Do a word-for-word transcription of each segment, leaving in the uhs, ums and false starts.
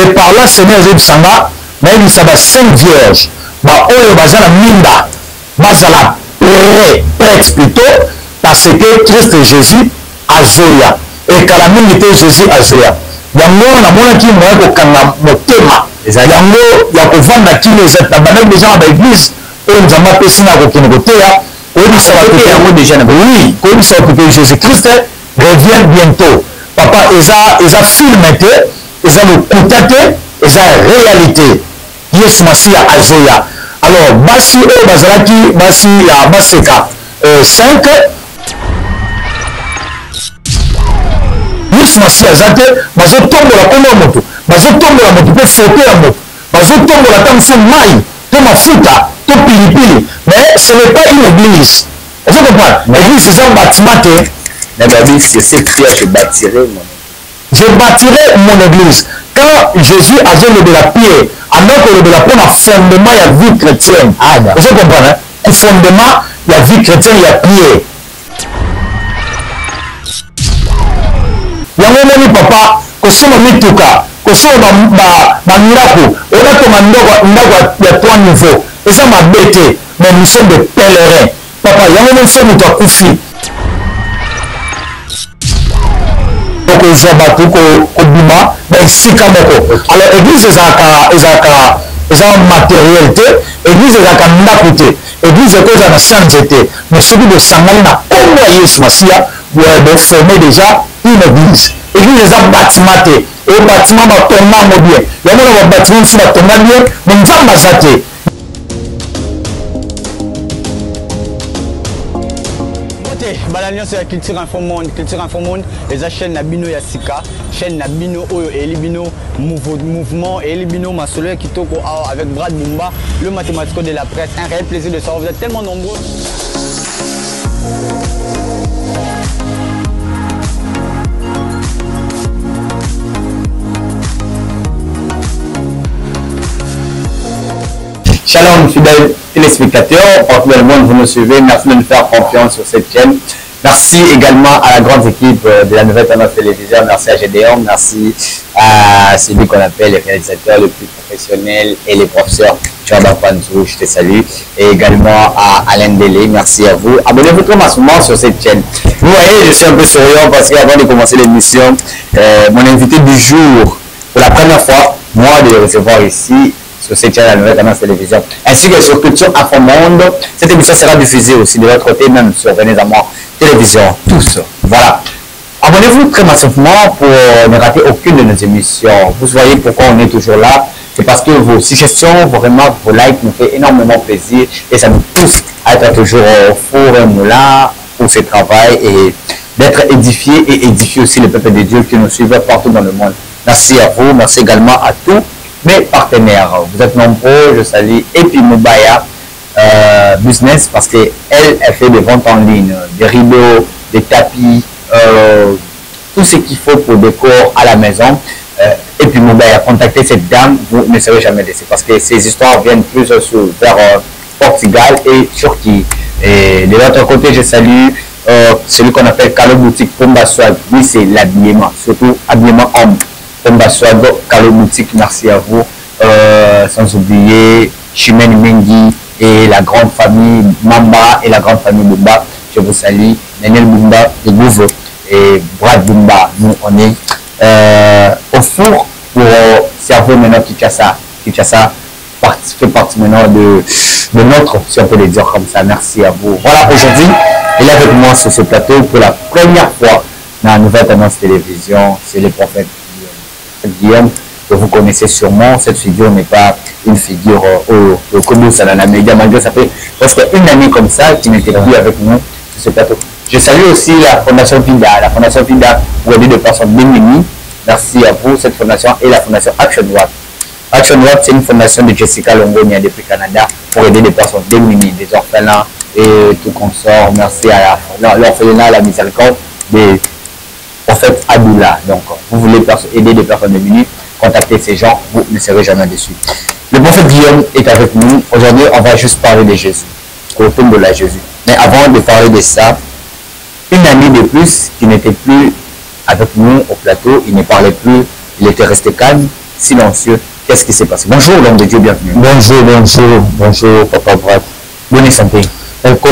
Et par là, Seigneur Jésus Sanga, mais il s'abat cinq vierges. Bah, oyo bazala minda, bazala prêt, prête plutôt, parce que Christ Jésus a Zoya. Et quand la minute Jésus a Zoya. Yango na mona ki mo ko kanga motema. Yango ya ko vanda ki les tabanaki déjà dans l'église. Et nous avons appelé ça ko kene ko teya. Oui, ça va coûter yango déjà. Oui, comme ça va coûter Jésus Christ revient bientôt. Papa, ils a ils a filmé, ils a le contacté, ils a réalité. Yesu Masia a Zoya. Alors, basi o bazalaki basi ya baseka cinq. Yesu Masia azate bazo tombola kono moto, bazo tombola moto pe foto ya moto, bazo tombola tanso mai, to mafuta, to pilipili. Mais ce n'est pas une église. Vous comprenez? L'église c'est un bâtiment. La Bible c'est cette pierre je bâtirai mon. Je bâtirai mon église. Quand Jésus a donné de la pierre, alors que de la pour un fondement il y a vie chrétienne. Ah, vous comprenez? Le fondement il y a vie chrétienne, il y a pierre. Yango moni papa kosoma mituka kosoma ba ba ndako ona to mandoko ndako ya trois niveaux eza mabete mais nous sommes des pèlerins papa yango moni so muto akufi ko zo bato ko kobima na esika moko. Alors église ezaka ezaka eza matérialité, église ezaka ndako te, église ekoza na sanze te, mais soki de sangani na kombo ya Yesu Masia vous avez formé déjà une église. Église eza bâtiment te, et bâtiment batonga bien. Yango na bâtiment si batonga bien, mais nzamba aza te. Balanion sur la culture info monde, culture info monde, les chaînes Nabino Yassika, chaîne Nabino Oyo et Libino mouvement et Libino Masolo Kitoko avec Brad Bumba, le mathématico de la presse. Un réel plaisir de savoir, vous êtes tellement nombreux. Shalom fidèles téléspectateurs, partout dans le monde vous nous suivez, merci de nous faire confiance sur cette chaîne. Merci également à la grande équipe de la Nouvelle Tendance Télévision, merci à Gédéon, merci à celui qu'on appelle les réalisateurs les plus professionnels et les professeurs. Je te salue. Et également à Alain Délé, merci à vous. Abonnez-vous très massivement sur cette chaîne. Vous voyez, je suis un peu souriant parce qu'avant de commencer l'émission, euh, mon invité du jour, pour la première fois, moi de le recevoir ici, sur cette chaîne la Nouvelle Tendance Télévision, ainsi que sur Culture Info Monde. Cette émission sera diffusée aussi de l'autre côté, même sur Venez à moi Télévision, tous. Voilà. Abonnez-vous très massivement pour ne rater aucune de nos émissions. Vous voyez pourquoi on est toujours là. C'est parce que vos suggestions, vos remarques, vos likes nous fait énormément plaisir et ça nous pousse à être toujours au four et moulin pour ce travail et d'être édifiés et édifier aussi le peuple de Dieu qui nous suivent partout dans le monde. Merci à vous, merci également à tous mes partenaires. Vous êtes nombreux, je salue Epi Moubaya euh, Business parce qu'elle elle fait des ventes en ligne, des rideaux, des tapis, euh, tout ce qu'il faut pour décor à la maison. Euh, et puis Moubaya, contactez cette dame, vous ne serez jamais déçus parce que ces histoires viennent plus sur, vers euh, Portugal et Turquie. Et de l'autre côté, je salue euh, celui qu'on appelle Calo Boutique Pomba Swag. Lui, c'est l'habillement, surtout habillement homme. Pomba Swag, Calo Boutique, merci à vous. Euh, sans oublier Chimène Mengi et la grande famille Mamba et la grande famille Bumba. Je vous salue. Nenel Bumba de Gouveau et Brad Bumba. Nous, on est Euh, au four pour euh, servir maintenant Kinshasa. Kinshasa fait partie maintenant de, de notre, si on peut le dire comme ça. Merci à vous. Voilà, aujourd'hui, il est avec moi sur ce plateau pour la première fois dans la Nouvelle Tendance Télévision. C'est le prophète Guillaume, que vous connaissez sûrement. Cette figure n'est pas une figure euh, au Kodo Salana Média, malgré ça fait presque une année comme ça qui n'était plus avec nous sur ce plateau. Je salue aussi la Fondation Vida, la Fondation Vida pour aider des personnes démunies. Merci à vous, cette fondation et la Fondation Action Watt. Action Watt, c'est une fondation de Jessica Longonia depuis Canada pour aider des personnes démunies, des orphelins et tout consort. Merci à l'orphelinat, la miséricorde des prophètes Adoula. Donc, vous voulez aider des personnes démunies, contactez ces gens, vous ne serez jamais déçus. Le prophète Guillaume est avec nous. Aujourd'hui, on va juste parler de Jésus, au tombe de la Jésus. Mais avant de parler de ça, une année de plus qui n'était plus avec nous au plateau, il ne parlait plus, il était resté calme, silencieux. Qu'est-ce qui s'est passé? Bonjour, l'homme de Dieu, bienvenue. Bonjour, bonjour, bonjour, Papa Brad. Bonne santé. On est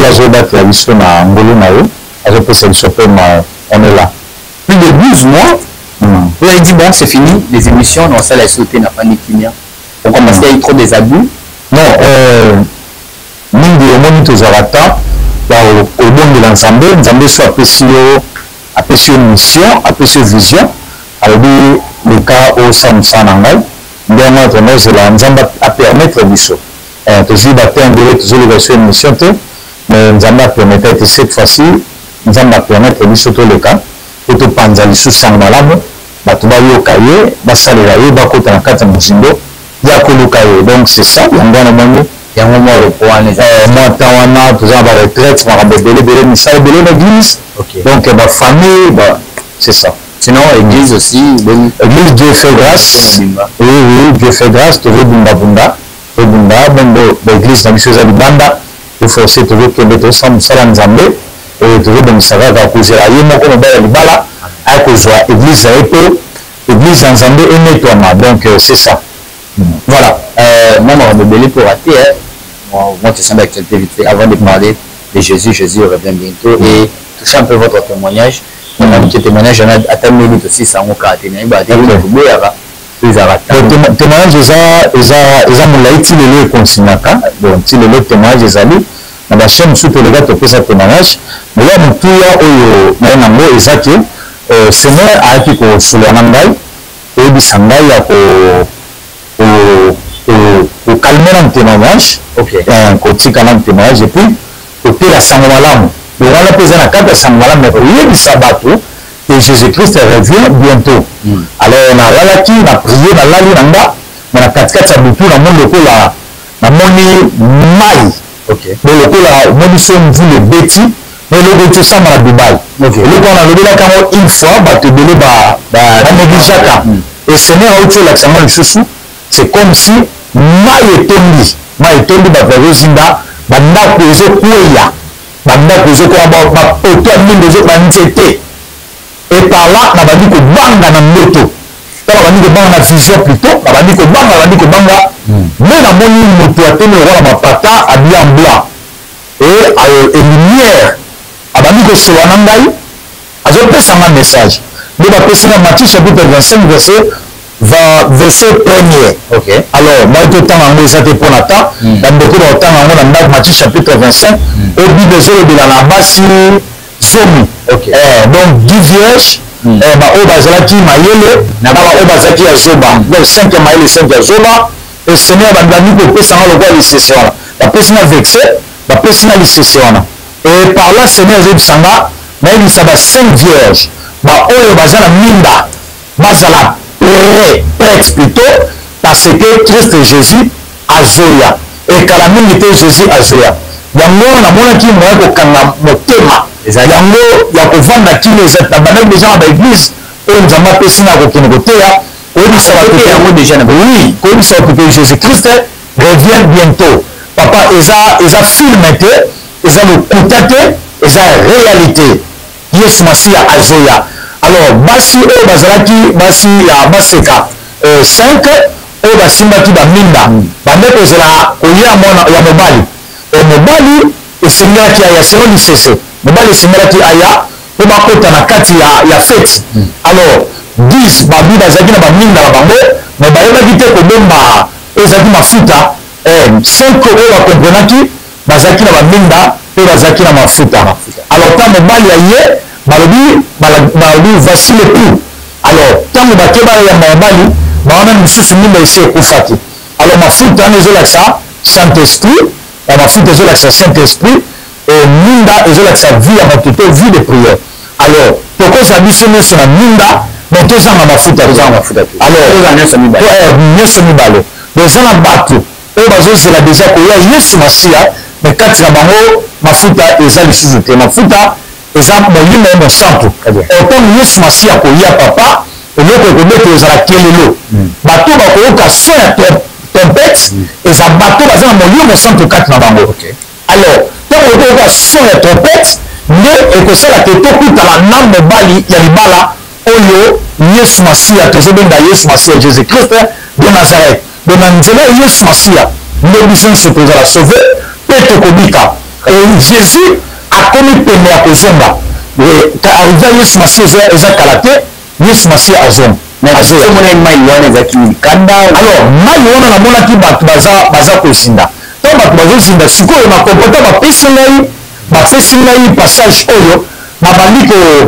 là. Plus de douze mois, mm. Vous avez dit, bon, c'est fini, les émissions, non, ça l'a sauté, n'a pas ni Kimia. On commence à y avoir trop des abus. Non, euh, nous, on monitor Zarata, au bon de l'ensemble, nous avons soit apprécié une mission, apprécié une vision, alors le cas au Samson Angal, bien notre nom, c'est là, nous avons à permettre les missions. Toujours battre toujours les versions de mission, mais nous avons permettre cette fois-ci, nous avons permettre les missions tous les cas, pour tout panzer les sous-sang malades, tu vas y au cahier, tu vas saler la vie, tu vas côté en quatre mois, il y a que le cahier. Donc c'est ça, il y a un bon moment. Il y a un moment de point. Moi, quand on a toujours la retraite, on va belé, belé, mais ça est belé l'église. Donc ma famille, c'est ça. Sinon, l'église aussi. L'église, Dieu fait grâce. Oui, oui, Dieu fait grâce. Tu veux bunda bunda. Tu bunda, l'église, dans les choses à banda. Il faut aussi trouver que les deux sont salam zambé. Et tu veux donc ça va causer la yémo comme on va le bala. À cause de l'église, l'église en zambé et nettoiement. Donc c'est ça. Voilà. Moi, on va belé pour rater. Moi, tu sens d'actualité vite fait avant de parler de Jésus. Jésus revient bientôt et toucher un peu votre témoignage. On a un petit témoignage, on a atteint une minute aussi, ça m'a caractérisé. Le témoignage, ils ont laïti le consignaka. Donc, si le témoignage est allé, on a chaîne sous le gars qui fait témoignage. Mais là, mon tout là, il y a un mot exact. Seigneur a été sur le Nandai et il s'en a au calmer un témoignage, un côté un témoignage, et puis côté la Sangwalam. Le roi la présent à quatre Sangwalam, mais il y a Sabato, et Jésus-Christ revient bientôt. Alors on a relati, on a prié dans la Linanda, mais on a quatre quatre Sabato, dans mon local, la monnaie maille. Mais le local, la monnaie son vu le bêtis, mais le bêtis ça m'a Dubaï. Le local, on a levé la caméra une fois, bah te donner bah négligata. Et ce n'est pas autre chose l'accent de chouchou. C'est comme si maille tombé, maille tombé dans la rosinda, banda kuzo kuya, banda kuzo kwa ba ba poto mine de banjete. Et par là, on va dire que banga na moto. On va dire que banga na vision plutôt, on va dire que banga, on va dire que banga. Mais la moni moto a tenu le roi ma pata habillé en blanc. Et et lumière, on va dire que c'est wanangai. Azo pesa un message. Mais la personne dans Matthieu chapitre vingt-cinq verset verset premier. Okay. Alors, moi, tout le temps, on a été pour Nathan. Dans beaucoup de temps, on a Matthieu chapitre vingt-cinq. Au but de zéro de la base Zomi. Donc, dix vierges. Au Bazalaki Mayele, Naba au Bazaki Azoba. Donc, cinq Mayele, cinq Azoba. Et le Seigneur va nous dire que le Seigneur va lycéen. La personne a vexé, la personne a lycéen. Et par là, le Seigneur a dit Sanga, mais il s'est cinq vierges. Bah, oh, Bazala Minda, Bazala. Prêtre plutôt parce que Christ Jésus a Zoya et quand la même était Jésus a Zoya. Yango na mona ki mo ko kanga motema. Yango ya ko vanda ki les autres na déjà dans l'église et nous avons appelé ça ko kino kotea. Oui, ça va être yango déjà na oui, comme ça que Jésus Christ revient bientôt. Papa, eza eza filmé, eza le contacté, eza réalité. Yesu Masia a Zoya. Alors, basi o bazalaki basi ya baseka cinq o basimbaki baminda bande kozela koya mwana ya mobali o mobali esengelaki aya selon lisese mobali esengelaki aya po bakota na kati ya fete. Alors dix babi bazalaki na baminda na bango me bayebaki te kobomba ezalaki mafuta cinq oyo bakomprenaki bazalaki na baminda mpe bazalaki na mafuta. Alors ta mobali aye balobi balobi voici le tout. Alors ntango bakeba ya mobali baona misusu minda esi ekufaki. Alors mafuta wana ezolakisa saint esprit ya mafuta ezolakisa saint esprit et minda ezolakisa vie ya bato to vie de prière. Alors tokozala biso nyonso na minda mais tozanga mafuta alors nyonso mibale eza na bato oyo bazozela deja koya yesu masiya me kati na bango mafuta eza lisusu te. mafuta eza molimo ya mosantu otango yesu masiya koya papa eloko ekobeta ezala kelelo bato bakoyoka so ya trompete eza bato baza na molimo mosantu kati na bango. Alors ntango okoyoka so ya trompete nde ekosala te tokutana na mobali ya libala oyo Yesu Masia toujours benga Yesu Masia Jésus Christ de Nazareth de Nanzela Yesu Masia le besoin se poser la sauver peut kobika et Jésus a commis pene ya kozonga ka arrivé Yesu Masia eza kalate Yesu Masia azonga azomona mai wana ezaki kanda alors mai wana namonaki bato baza baza kozinda to bato bazozinda sikoyo na komporta bapesi ngai bapesi ngai passage oyo nabandi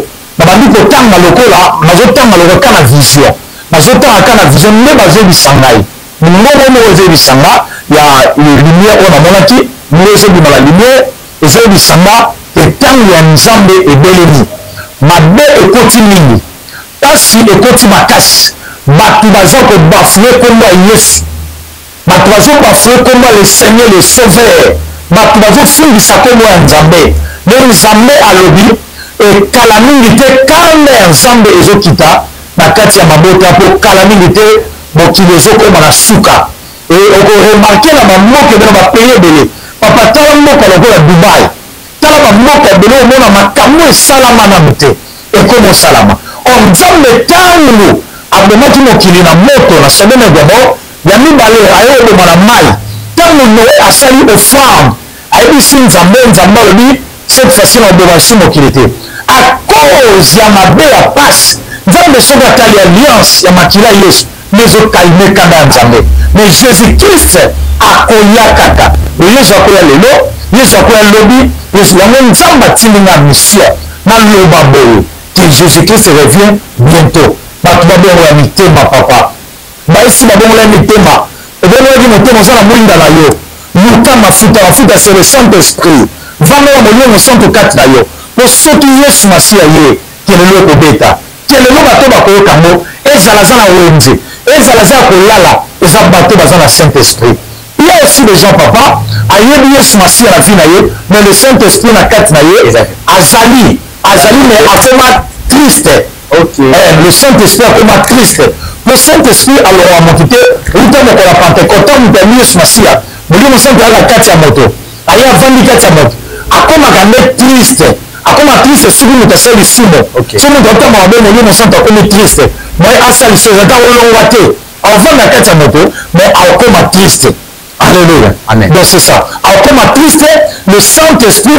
kotanga lokola nazotanga lokola ka na vision nazotanga ka na vision nde bazoyebisa ngai mongongo moko ezoyebisa nga ya lumière oyo namonaki nde ezobima la lumière ezoyebisa nga etango ya nzambe ebelemi mabe ekoti mingi pasi ekoti makasi bato baza kobafue kombo ya yesu bato bazobafue kombo ya le seigneur le sauveur bato bazofungisa kombo ya nzambe me nzambe alobi ekala mingi te kanda ya nzambe ezokita na kati ya mabota mpo kala mingi te mokili ezokoma na suka okoremarke na bamboka ebele bapays ebele papa tala mboka lokola dubai tala bamboka ebele omona makambo esalama nanu te ekoma osalama or nzambe ntango abomaki mokili na moto na sodome na gomor ya mibale aye oboma na mai ntango noe asali offrande ayebisi nzambe nzambe alobi cette fois-ci na oboma esi mokili te à cause ya mabe ya pasi nzambe soki atali alliance ya makila yesu nezokalme kanda ya nzambe mais jésus christ akoya kaka yesu akoya lelo yesu akoya lobi yesu yango nzambe atilinga mission naloba boye que jésus christ revient bientôt bato babongola mitema papa baesi babongola mitema ebongolaki motema oza na mwinda na yo luka mafuta mafuta c'est le saint esprit vangola molimo santo kati na yo po soki yesu masiya ye kelelo ekobeta kelelo bato bakoyoka ngo ezala aza na wenze ezala aza ya kolala eza bato baza na saint esprit il y a aussi des gens papa ayebi yesu masiya na vi na ye mais le saint esprit na kati na ye azali azali mais akoma triste okay. eh, le saint esprit akoma triste le saint esprit alongwa moto te uta mokola pentecote moto ami yesu masiya molimo santo aka kati ya moto aye avandi kati ya moto akomaka nde triste akoma triste soki moto asali lisumo so moto atamba mabe molimo santo akomi triste mai asala lisumo ata olongwa te avanda kati ya moto mais akoma triste alléluia amen donc c'est ça akoma triste le saint esprit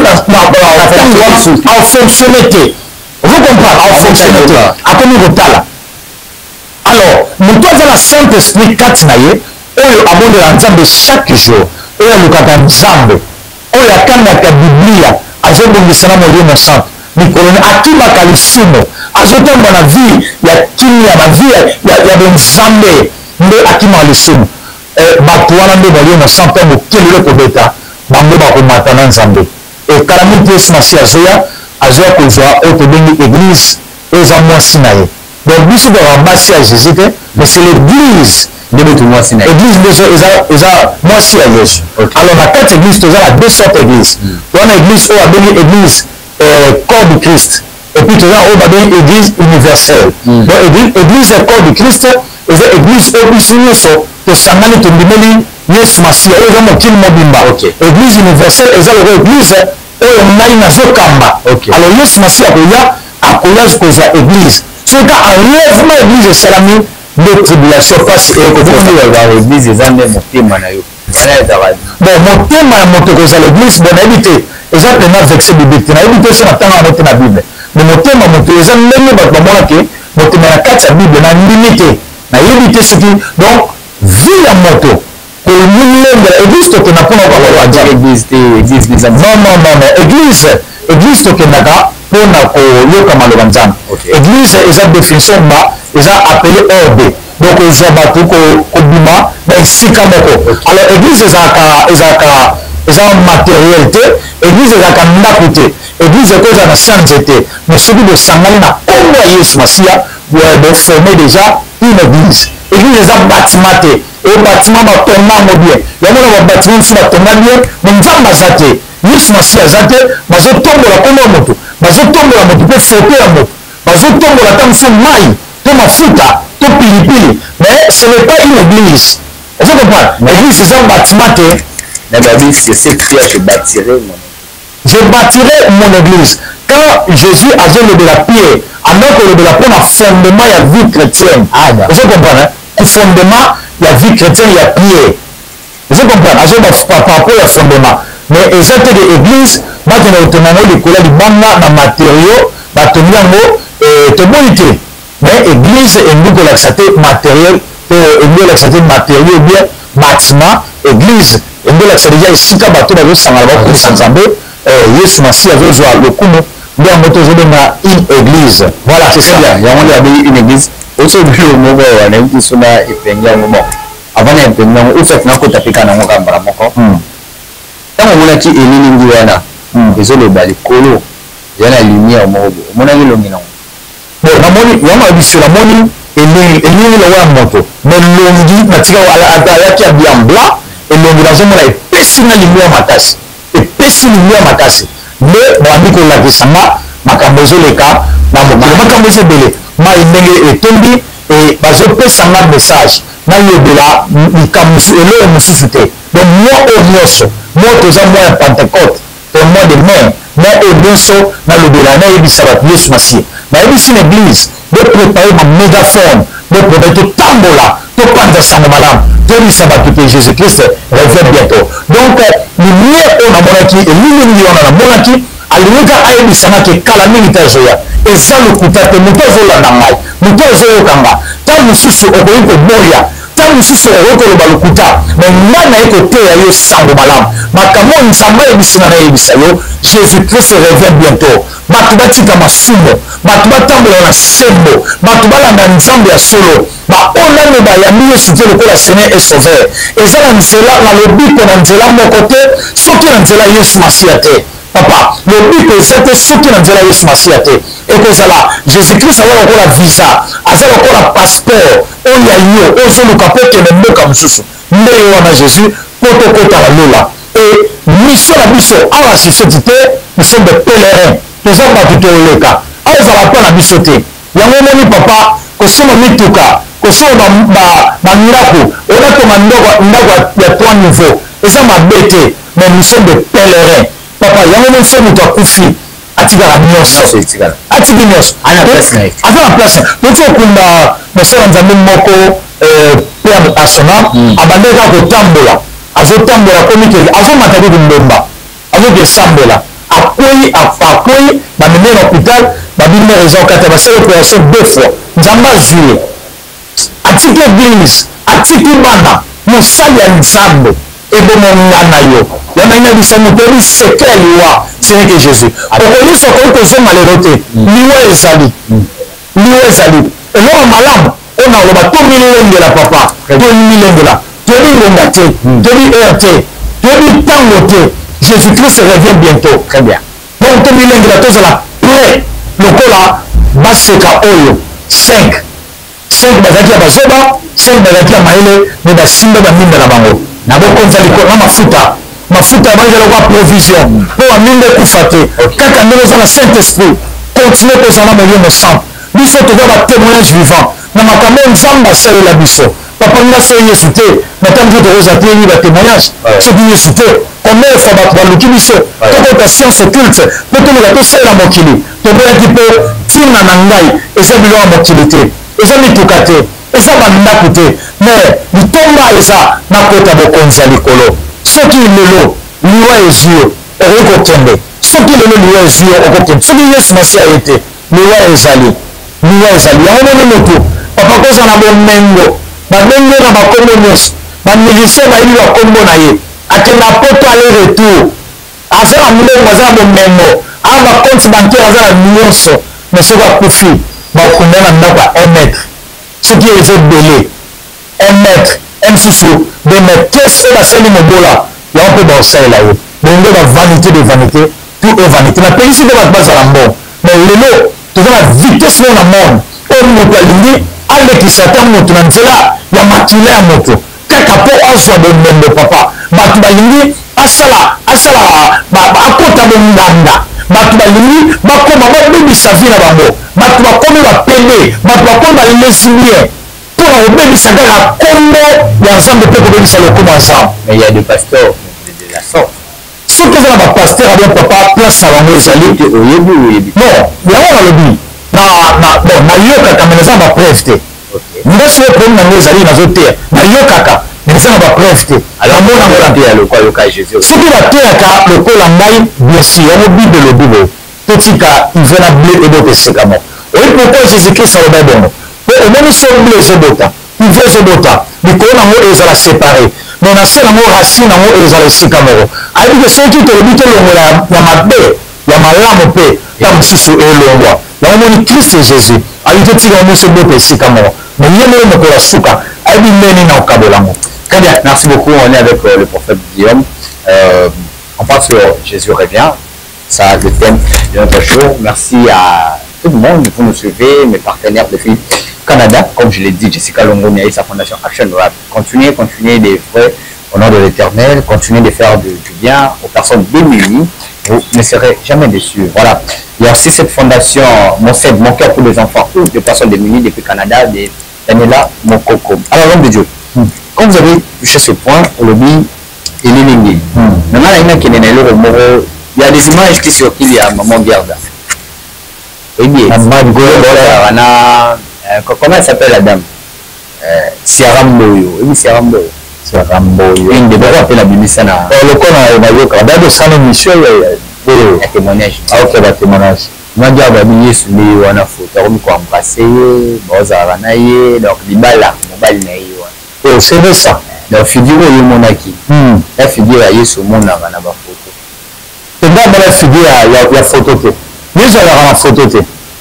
a fonctionné te vous comprenez a fonctionné te akomi kotala alors moto aza na saint esprit kati na ye oyo abondela nzambe chaque jour oyo alukaka nzambe oyo akangaka biblia azobongisana molimo santo mikolo akimaka lisumu azotamba na vie ya kimia na vie ya bonzambe nde akimaka lisumu bato wana nde molimo santo mokelelo kobeta bango bakomata na nzambe ekala mingi yesu masiya azoya azoya kozwa oyo tobengi église oyo eza mwasi na ye donc biso toyaka basi ya jésus te mais c'est l'église église eza mwasi ya yesu alors na kati église toza na deux sortes église toza na église oyo abengi église corps du christ et puis toza oyo babengi église universelle donc église corps du christ eza église oyo biso nyonso tosangani tondimeli yesu masiya oyo eza mokili mobimba église universelle eza loko église oyo ngai nazokamba alors yesu masiya akoya akoya kozwa église soki enlèvement église esalami nde tribulation pasi église eza nde motema na yo bon motema ya moto kozala église bon nayebi te eza pena vexe biblique te nayebi te so natanga yango te na bible mais motema moto eza ndenge bato bamonake motema na kati ya bible na ndimi te nayebi te soki donc vie ya moto kolingela église tokenda mpona kokaloba non non non église église tokendaka mpona koyoka maloba nzambe église eza définition ba eza appelé ordre donc ezwa bato kobima na esika moko alors église ezalaka ezalaka eza matériel te église ezalaka ndako te église ekoza na sanze te mais soki bosangani na kombo ya yesu masiya boforme déjà une église église eza bâtiment te e bâtiment batonga yango bien yango na babâtiment mosusu batonga bien me nzambe aza te yesu masiya aza te bazotombola kombo ya moto bazotombola moto mpe foto ya moto bazotombola ta mosusu mai to mafuta to pilipili mais ce n'est pas une église ozo comprendre l'église eza bâtiment te na babi c'est ce que je bâtirai mon je bâtirai mon église quand Jésus a joué de la pierre, alors que le la fondement il y a vie chrétienne. Ah, vous comprenez? Le fondement il y a vie chrétienne, il y a pierre. Vous comprenez? Alors par rapport au fondement. Mais exactement de l'église, moi je vais vous demander de coller du banga dans matériaux, bâtiment et de bonité. Mais l'église est une relaxité matériel, une relaxité matériel bien bâtiment, église, une relaxité déjà ici quand bateau dans le sang alors pour s'ensemble, Yesu Massi avait joué le coup. Bien, on a une église. Voilà, c'est ça. Il y a une église. Aussi, le moment où on a une qui est un moment. Avant, on a un peu de fait, on a un peu de temps. Quand on a dit qu'il y a une indiana, désolé, il y a la lumière au monde. On a une lumière. Bon, la monnaie, il y a sur la monnaie, et il y a une moto. Mais l'ongi, la tigre à la qui a bien blanc, et l'ongi dans un moment, il pèse une lumière à ma tasse. Et pèse une lumière à ma tasse. Mais moi ko la kisanga makambozo leka na mokili makambozo belé ma ndenge etombi et bazo pesanga message na yobela likamusu elo mususu te donc moi au nyoso moi toza moi Pentecôte pour moi de mai moi au nyoso na lobela na yebisa ba Yesu Massi na yebisi une église de préparer ma mégaphone de préparer tout tambola tout panza sango malam de sabat que Jésus-Christ revient bientôt donc lumière on a monaki et lumière on a monaki aliweka ayebisanga ke kala mingi tazoya eza lokuta te moto azolanda ngai moto azoyokanga ntango mosusu okoki koboya ntango mosusu okoki koloba lokuta me ngai naye koteya yo sango malamu makambo nzambe ayebisinga nayebisa yo Jésus-Christ revient bientôt bato batika masumu bato batambola na sembo bato balanda nzambe ya solo baonani bayambi yesu te lokola Seigneur et Sauveur eza na nzela na lobiko na nzela moko te soki na nzela Yesu Masiya te papa lobiko eza te soki na nzela Yesu Masiya te ekozala Jésus-Christ aza lokola visa aza lokola passeport oyo ya yo ozoluka mpo okende mboka mosusu nde yo wana Jésus mpo tokota na lola et mission na biso awa siseti te nous sommes des pèlerins toza bato tooleka awa ezala mpo na biso te yango omoni papa kosomba mituka kosomba bamiraku onatonga ndako ya trois niveau eza mabe te mais nous sommes des pèlerins papa yango omoni so moto akufi atikala nyonso atiki nyonso aza na place toki okunda mosala nzambe moko père asona abandeki kaka kotambola azotambola komi keke azomata keke ndemba azoki esambola akwei akwei bamemi na hôpital babimi eza okata basala opération deux fois nzambe azwi atiki église atiki bana mosali ya nzambe ebomonga na yo yamanya bisa moto oyebi seke ya liwa sene ke Jésus okoyisa okoki kozonga lelo te liwa ezali liwa ezali eloko malamu oyo naloba to milengela papa to milengela toyebi ngonga te toyebi heure te toyebi ntango te Jésus-Christ revient bientôt très bien donc to milengela tozala prêt lokola baseka oyo cinq cinq bazalaki ya bazoba cinq bazalaki ya mayele me basimba baminda na bango na bokonza likolo na mafuta mafuta banzela kwa provision mpo baminda ekufa te kaka ndenge oza na saint esprit continue kozala molimo sang biso toza batémoignage vivant na makambo nzambe asalela biso papa nga so yesu te na ntango so tokoza te yebi batémoignage soki yesu te combien de fois bato baluki biso tokota science occulte mpo toluka tosalela mokili toboyaki mpo ntina na ngai eza biloko ya mokili te eza mituka te eza bandako te mais litomba eza nakota bokonzi ya likolo soki lelo liwa ezwi yo okoki kokende soki lelo liwa ezwi yo okokende soki yesu masiya ye te liwa ezali liwa ezali yango moni motu papa koza na bomengo babenge na bakombo nyonso bamilisien bayebi bakombo na ye akenda poto ale retour aza na molongo aza na bomengo aa bakonti banker aza na nyonso mais soki akufi bakunda na ndako ya un mètre soki eza ebele un mètre un mosusu bemekese oyo basali mobola yango mpe baosalela ye bongo bavanité de vanité tout est vanité napengisi mpe bato bazala mbongo mais lelo toza na vitesse moko na monde oyo moto alingi alekisa ata moto na nzela ya makila ya moto kaka mpo azwa bombembo papa bato balingi asala asala akota bonganda bato balingi bakoma babebisa vi na bango bato bakomi bapende bato bakomi balesibien mpona kobebisa kaka kombo ya nzambe mpe kobebisa lokomo ya nzambe mais il y a des pasteurs de la sorte soki soki eza na bapaster abia papa place na bango ezali te oyebi oyebi non yango nalobi bon nayokaka me naza na bapreuve te nga soki problème nango ezali nazoteya nayokaka me eza na bapreuve te soki bateyaka lokola ngai bien sûr yango bible elobi boye totika ive na ble ebota esika moko oyebi pourquoi jésus christ aloba bongo po omoni so ble ezobota ive ezobota likolo nango ezala séparé mais na se nango racine nango ezala esika moko ayebi ke soki tolobi tolongola ya mabe ya malamu mpe ta mosusu elongwa yango moni christ jésus ayi totika yango so bota esika moko mais ye moyo mokolo ya suka ayebi ndeni na okabola yango. Très bien, merci beaucoup. On est avec euh, le prophète Guillaume. Euh, on parle sur Jésus revient. Ça, le thème de notre show. Merci à tout le monde pour nous suivre, mes partenaires depuis Canada. Comme je l'ai dit, Jessica Longo, et sa fondation Action Rap. Continuez, continuez d'œuvrer au nom de l'Éternel. Continuez de faire du, du bien aux personnes démunies. Vous ne serez jamais déçus. Voilà. Il y a aussi cette fondation, mon cèdre, mon cœur pour les enfants, ou des personnes démunies depuis Canada, de Daniela Mokoko. Alors, l'homme de Dieu. Hmm. Quand vous avez touché ce point, on le dit, il est lié. Maintenant, il y a des images qui circulent, il y a Maman Garda. Comment elle s'appelle la dame? Siaramboyo. Oui, Siaramboyo. Siaramboyo. Une des deux appelle la Bible. Le corps a eu un sans émission. Un témoignage. Ah, ok, un témoignage. Maman Garda, il y a une photo, on peut embrasser, on va donc, il y a mobile. C'est vrai ça. Donc, figure au monaki. La figure à Yesu mon na na ba photo. C'est pas la figure il y a photo te. Mais ça la photo te.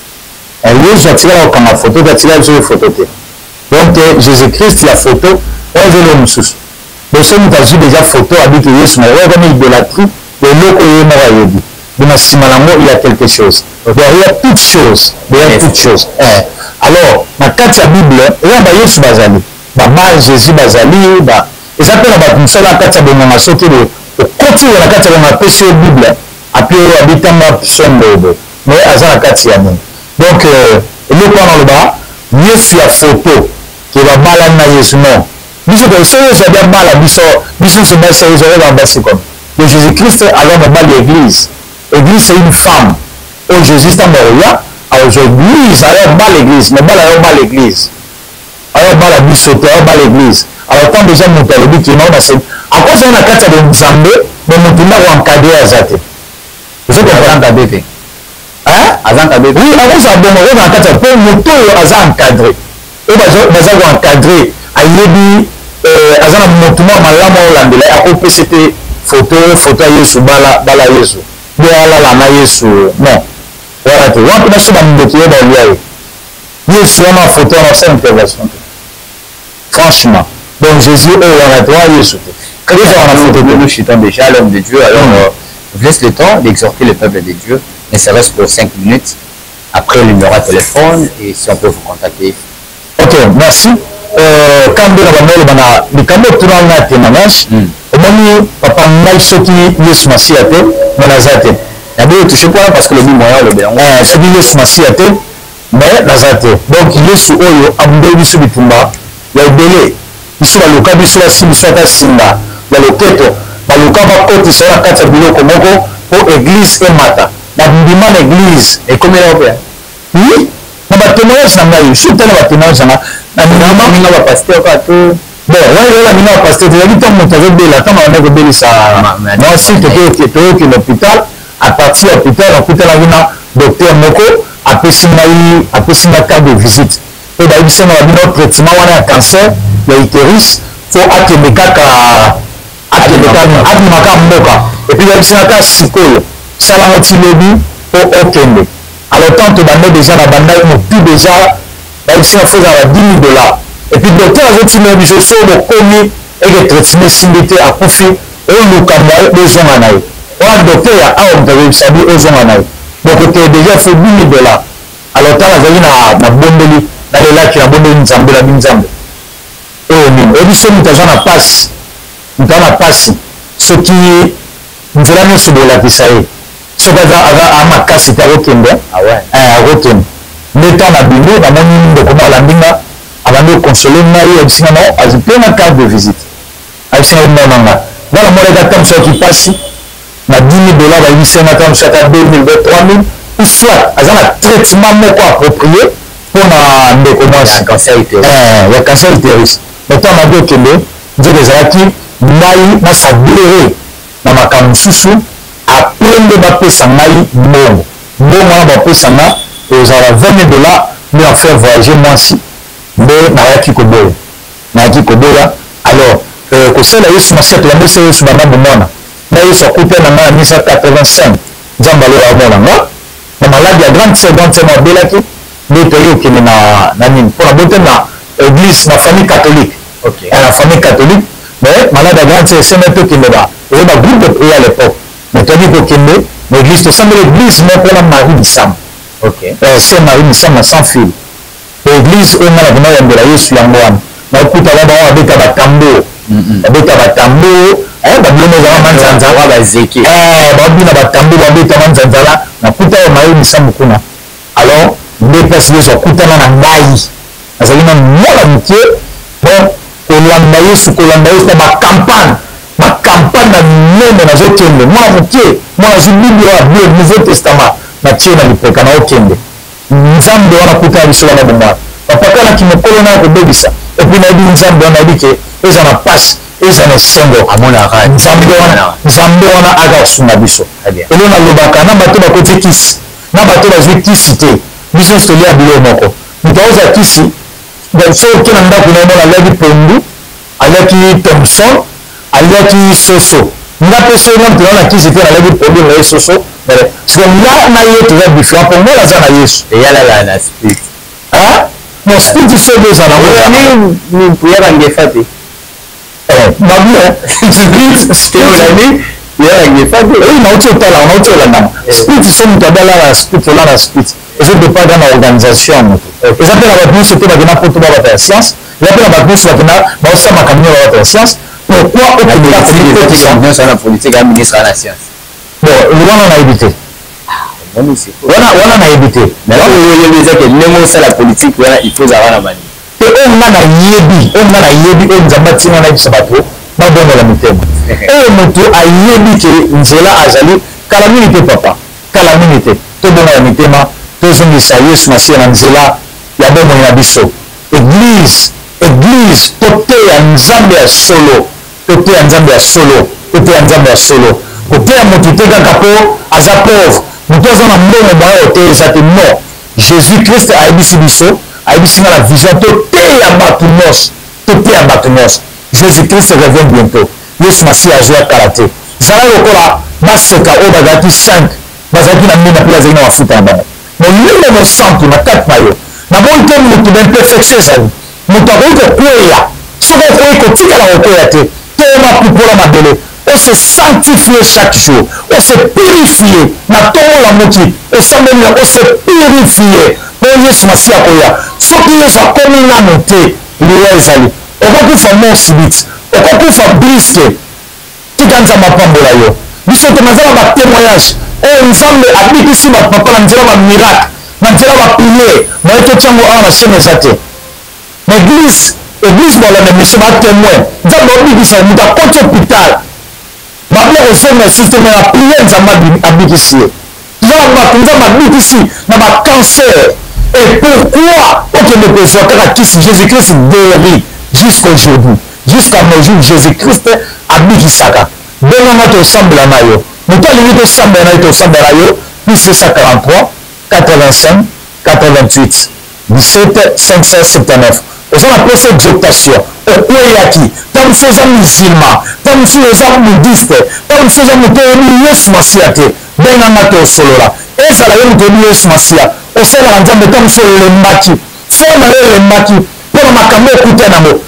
Elle Yesu atira comme photo atira sur photo te. Donc Jésus-Christ la photo, on veut le mususu. Donc ça nous a déjà photo habite Yesu mais on va idolâtrie de l'eau et mora yebi. De ma simalango il y a quelque chose. Derrière toute chose, derrière toute chose. Alors, na kati ya Bible, il y a Yesu bazali. Baba Jésus bazali ba ezapela ba kusala kati ya bonga soki le okoti na kati ya ma pesi Bible api abitanga sombo mais azana kati ya mon donc le point dans le bas Yesu ya photo qui va bala na Yesu non biso ko so Yesu ya bala biso biso se basa Yesu va basi comme de Jésus-Christ alors na bala l'église l'église c'est une femme au Jésus est mort là alors l'église alors bala l'église mais bala alors bala l'église alors bala biso te alors bala l'église alors tant déjà mon père dit que non c'est à cause on a quatre de Nzambe mais mon pina ou encadré azate vous êtes en encadré hein azan encadré oui à cause ça bon on a quatre pour moto azan encadré et bazo bazo encadré ayebi euh azan moto mo malama olandela a O P C T photo photo Yesu bala bala Yesu bala la na Yesu non voilà tu vois pour ça ba mboto ba liaye Yesu na photo na sa intervention franchement donc Jésus est à toi Jésus. Quand nous chitons déjà l'homme de Dieu, alors euh, je vous laisse le temps d'exhorter le peuple de Dieu, mais ça reste pour cinq minutes. Après, le numéro de téléphone et si on peut vous contacter. Ok, merci. Quand vous avez dit que vous avez un témoignage, vous avez dit papa Mike Soki Yesu Masiate, Manazate. Il y a des touches quoi parce que le but moyen le bien. C'est dit Yesu Masiate, mais Nazate. Donc Yesu Oyo, Abdel Bisu Bitumba, il y a délai. Ici baluka biso la biso ta singa ya loketo baluka ba koti so na kati ya biloko moko po église e mata na bindima na église e comme là open oui na ba témoignage na ngai je tellement ba témoignage na na minama minga ba pasteur ka to bon ouais là minga ba pasteur il dit tant mon tazo bela tant on a go bela ça moi si te que te que l'hôpital à partir de l'hôpital on peut la vina docteur moko a pesingai a pesinga carte de visite et ba biso na bino traitement wana cancer ya utérus fo akende kaka akende kaka akimaka mboka epuis yabisinaka sikoyo salango ti lobi po okende alors tant tobande déjà na bandai motu déjà bayebisina fo ezala dix mille dollars epuis docteur azotimela biso so bokomi eke traitement esimbi te akufi oluka mwa bozonga na ye wana docteur ya awa moto azoyebisa bi ozonga na ye donc okende déjà fo dix mille dollars alors tant azali na bondeli nalelaki na bondeli nzambe na binzambe oyo nini oyebi so moto aza na pasi moto aza na pasi soki nzela nyonso bolakisa ye soki aza makasi te akokende akokende nde ntan na bino namoni ndeko mo alandi nga abandi okonsole ngai ayebisinga no azwi mpe na carte de visite ayebisinga ye monanga ngana moleka ntan mosu aki pasi na dix mille dollars bayibisenaka mosaka deux mille vingt trois mille ou soit aza na traitement moko approprié mpona ndeko mwasi ya cancer utérus mais to amadi okende nzoko ezalaki ngai nasablere na makambo mosusu apres nde bapesa ngai mbongo mbongo wana bapesa nga ezala vingt mille dollars nde afaire voyager mwasi nde nayaki koboya nayaki koboya alors kosala yesu masiya tolambisa yesu banda bomwana na yesu akuta na ngai ya mille neuf cent quatre-vingt-cinq nzambe alola omona nga na maladi ya grande sœur grande sœur abelaki nde toyi okende na nini mpona bote na église na famille catholique na famille catholique mais malade ya grande sœur esengai tokende ba oyo bagroupe de prière à l'époque mais toyaki kokende na église tosambela église moko wana marie bisamba sœur marie bisamba sans fil église oyo nga na kona yambela yesu yango wana naokuta ba bango babeta batambo babeta batambo babino ezala manzanza babina batambo babeta manzanzala nakuta oyo marie bisamba kuna alors nde place yesu akutana na ngai azali na mwana moke bon kolanda yesu kolanda yesu na bakampagne bakampagne na minene nazokende mwana moke mwana azwi bible wana bio nouveau testament natie na lipeka naokende nzambe wana kutana biso wana bomwana bapakalaki mokolo na kobebisa epui nayebi nzambe wana nayebi ke eza na pasi eza na esengo nzambe wana aka kosunga biso elo nalobaka na bato bakoti kisi na bato bazwi kisi te biso nyonso tolia biloko moko moto aozwa kisi so oke na ndako na yemona aliaki pondu aliaki thomson aliaki soso nga mpe so nga mtona na kisi te naliaki pondu na ye soso siko nga na ye toza différent mpo ngela aza na yesu eyalala na spirit mon spirit so ebe eza nango puyaka ngefa te babie spirit oyo nauti otala nauti olandama spirit so moto adalala spirit olala spirit ezodépendre na organisation ya moto eza mpe na bato nyonso te bakenda mpo to babata ya science eza mpe na bato nyonso bakenda baosala makambo nyonso babata ya science pourquoi okendela ministre na science bon wana nayebi te wana nayebi te oyebezake ndenge osala politique wana il faut zala na mani te oyo nga nayebi oyo nga nayebi oyo nzambe atinga nayebisa bato babongola mitema oyo moto ayebi ke nzela azali kala mingi te papa kala mingi te tobongola mitema tozongisa yesu masiya na nzela ya bomoi na biso église église toteya nzambe ya solo toteya nzambe ya solo toteya nzambe ya solo koteya moto te kaka mpo aza pauvre moto aza na mbongo mwana oteyesa te non jésus christ ayebisi biso ayebisi nga na vision toteya bato nyonso toteya bato nyonso jésus christ revient bientôt yesu masiya azwi akala te zala lokola baseka oyo bazalaki cinq bazalaki na minda mpe bazalaki na mafuta na bango molimo mosantu na kati na yo namoni te moto baimperfection ezali moto akoki kokweya soki okoki kotikala kokwea te toma pupola mabele ose sanctifie chaque jour ose purifie na ntongo la moki osambelina ose purifie mpo yesu masiya koya soki yesu akomi nano te liwa ezali okokufa mort subite okokufa briske tika nzambe apambola yo biso te nazala batémoignage oyo nzambe abikisi bapapa na nzela bamiracle na nzela bapriere moye totiango awa na chaine eza te na église église bolanda miso batémoin nzambe obikisa moto akoti hôpital babia kozonga systeme na priere nzambe abikisi ye toza na bato nzambe abikisi na bacancer et pourquoi okende kozwa kaka kisi jésus christ guéri jusqu'aujourd'hui jusqu'à nos jours jésus christ abikisaka benganga tosambela na yo moto alingi tosambela na yo tosambela yo plus six cent quarante-trois quatre-vingt-cinq quatre-vingt-huit dix-sept cinq cent soixante-dix-neuf oza na place exaltation okweyaki ntango mosu oza musulman ntango mosu oza bouddhiste ntango mosu oza moto oyebi yesu masiya te benganga tosolola ezala yo moto oyebi yesu masiya osalaka nzambe ntango mosu olembaki fo na yo elembaki mpona makambo okuta nango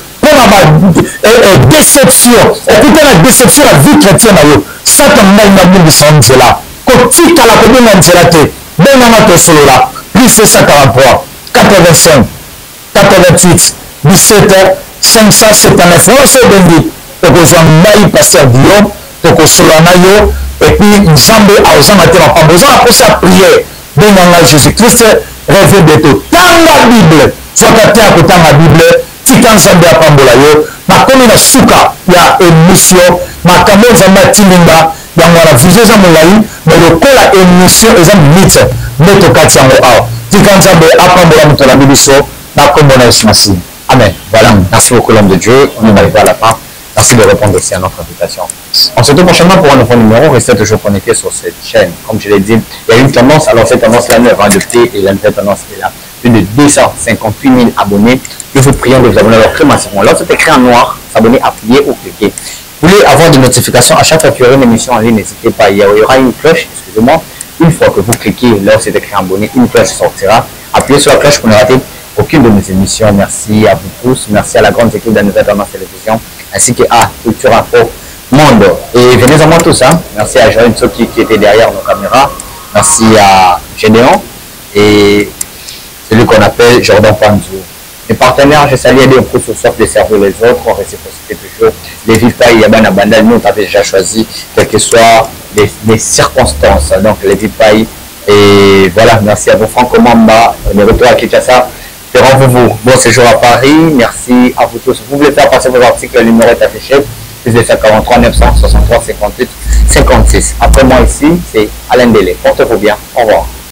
mpona badéception okuta na déception na vie chrétien na yo satan ngai nabungisa nzela kotikala kobenga nzela te benganga tosolola plus six cent quarante-trois quatre-vingt-cinq quatre-vingt-huit dix-sept cinq cent soixante-dix-neuf wana so obengi tokozwa ngai paster guillaume tokosolola na yo epuis nzambe aozanga te mapambo oza na posa ya priere benganga jésus christ revie bientôt tanga bible soka te ya kotanga bible tika nzambe apambola yo nakomi na suka ya émission makambo nzambe atiminga yango wana vision eza molai mais lokola émission eza mythe nde tokati yango awa tika nzambe apambola moto na biso na kombo na Yesu Masihi. Amen. Voilà, merci beaucoup l'homme de Dieu. On est arrivé à la fin. Merci de répondre aussi à notre invitation. On se retrouve prochainement pour un nouveau numéro. Restez toujours connectés sur cette chaîne. Comme je l'ai dit, il y a une tendance. Alors cette tendance-là, nous avons adopté et la nouvelle tendance est là. Plus de deux cent cinquante-huit mille abonnés. Nous vous prions de vous abonner alors très massivement. Là, c'est écrit en noir. S'abonner, appuyer ou cliquer. Vous voulez avoir des notifications à chaque fois qu'il y aura une émission en ligne, n'hésitez pas. Il y aura une cloche, excusez-moi. Une fois que vous cliquez là où c'est écrit abonné, une cloche sortira. Appuyez sur la cloche pour ne rater aucune de nos émissions. Merci à vous tous. Merci à la grande équipe de la Nouvelle Tendance Télévision, ainsi qu'à Culture Info Monde. Et venez à moi tous. Hein. Merci à Joël Tsoki qui était derrière nos caméras. Merci à Gédéon et celui qu'on appelle Jordan Panzou. Mes partenaires, je salue les pour sur sorte de servir les autres, en réciprocité toujours. Les Vipaï, Yabana Bandal, nous on avait déjà choisi, quelles que soient les, les circonstances. Donc les Vipaï. Et voilà, merci à vous Franco Mamba, on est retour à Kinshasa. Ferrand-vous, bon séjour à Paris, merci à vous tous. Vous voulez faire passer vos articles, le numéro est affiché, plus de quarante-trois neuf cent soixante-trois cinquante-huit cinquante-six. Après moi ici, c'est Alain Délé. Portez-vous bien, au revoir.